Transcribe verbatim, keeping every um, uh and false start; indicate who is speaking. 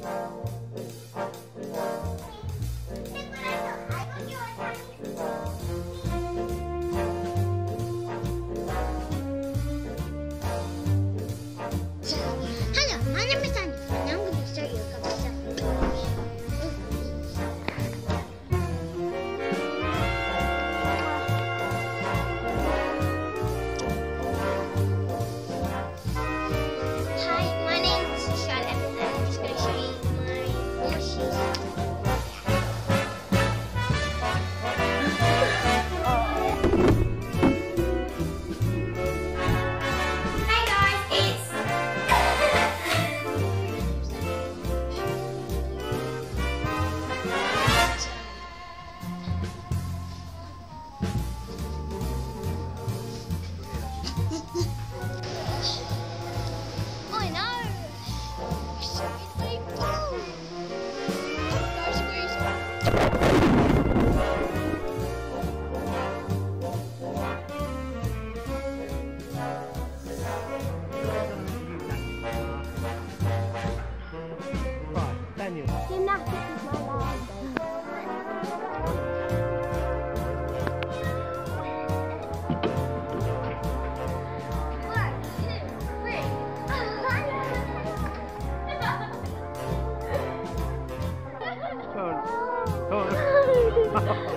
Speaker 1: Hello, my name is Andrew, and I'm going to show you a couple of stuff. Hi, my name is Charlotte, and I'm just going to show you my more shoes. I know. Seriously? Oh. No squeeze.
Speaker 2: Right, Daniel.
Speaker 1: Gymnastics is my last day.
Speaker 2: Go on. Go on.